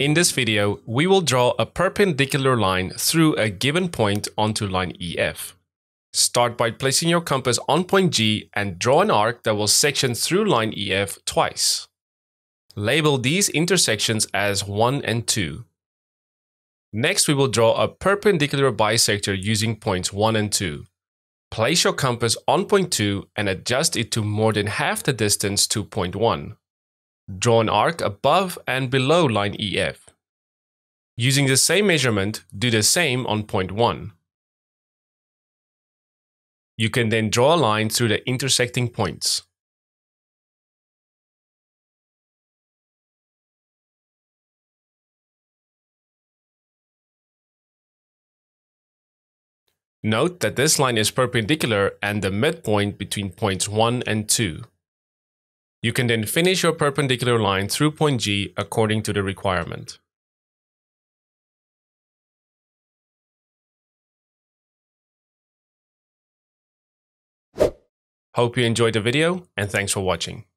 In this video, we will draw a perpendicular line through a given point onto line EF. Start by placing your compass on point G and draw an arc that will section through line EF twice. Label these intersections as 1 and 2. Next, we will draw a perpendicular bisector using points 1 and 2. Place your compass on point 2 and adjust it to more than half the distance to point 1. Draw an arc above and below line EF. Using the same measurement, do the same on point 1. You can then draw a line through the intersecting points. Note that this line is perpendicular and the midpoint between points 1 and 2. You can then finish your perpendicular line through point G according to the requirement. Hope you enjoyed the video, and thanks for watching.